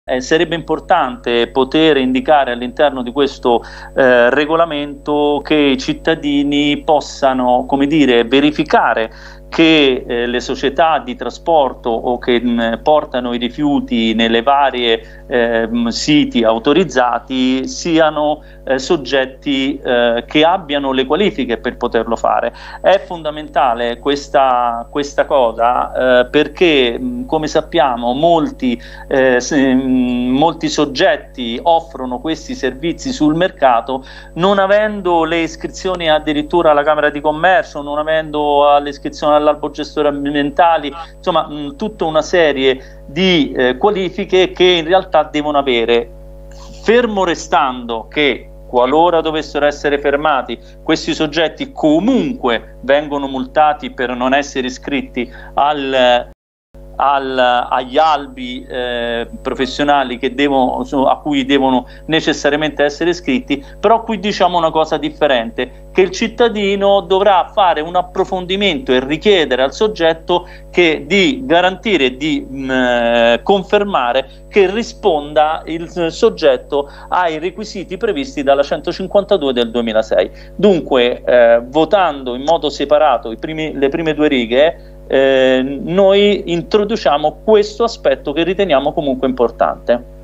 sarebbe importante poter indicare all'interno di questo regolamento che i cittadini possano, come dire, verificare che le società di trasporto o che portano i rifiuti nelle varie siti autorizzati siano soggetti che abbiano le qualifiche per poterlo fare. È fondamentale questa cosa perché, come sappiamo, molti soggetti offrono questi servizi sul mercato non avendo le iscrizioni addirittura alla Camera di Commercio, non avendo le iscrizioni all'albo gestori ambientali, insomma tutta una serie di qualifiche che in realtà devono avere, fermo restando che qualora dovessero essere fermati questi soggetti comunque vengono multati per non essere iscritti agli albi professionali a cui devono necessariamente essere iscritti. Però qui diciamo una cosa differente, che il cittadino dovrà fare un approfondimento e richiedere al soggetto di garantire e di confermare che risponda il soggetto ai requisiti previsti dalla 152 del 2006. Dunque votando in modo separato le prime due righe noi introduciamo questo aspetto che riteniamo comunque importante.